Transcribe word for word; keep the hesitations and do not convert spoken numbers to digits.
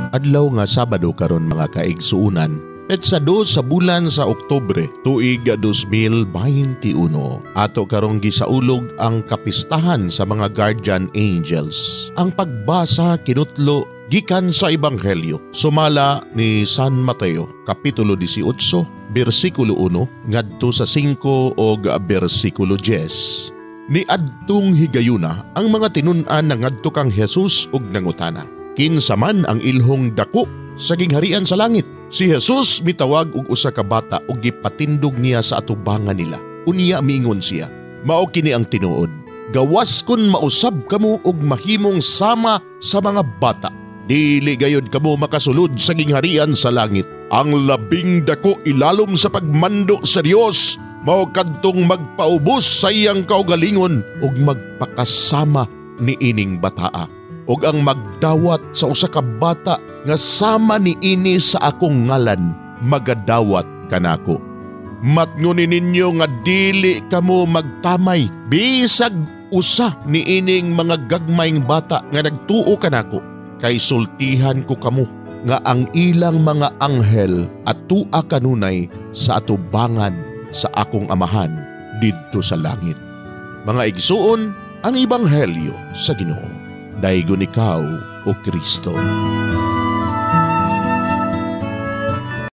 Adlaw nga Sabado karon mga kaigsuunan, petsa dos sa bulan sa Oktubre tuig dos mil twenty-one. Ato karong gisaulog ang kapistahan sa mga guardian angels. Ang pagbasa kinutlo gikan sa Ebanghelyo sumala ni San Mateo kapitulo eighteen, bersikulo one ngadto sa five og bersikulo ten. Ni adtong higayuna ang mga tinun-an na ngadto kang Jesus ug nangutana, kinsa man ang ilhong dako sa gingharian sa langit? Si Jesus mitawag og usa ka bata ug gipatindog niya sa atubangan nila. Unya miingon siya, mao kini ang tinuod, gawas kun mausab kamo og mahimong sama sa mga bata, dili gayud kamo makasulod sa gingharian sa langit. Ang labing dako ilalom sa pagmando sa Dios mao kadtong magpaubos sa iyang kaugalingon ug magpakasama ni ining bataa, ug ang magdawat sa usa ka bata nga sama ni ini sa akong ngalan magadawat kanako. Matngunin ninyo nga dili kamo magtamay bisag usa ni ining mga gagmayng bata nga nagtuo kanako, kay sultihan ko kamo nga ang ilang mga anghel atua kanunay sa atubangan sa akong amahan didto sa langit. Mga igsuon, ang Ebanghelyo sa Ginoo. Daygon ikaw, O Kristo.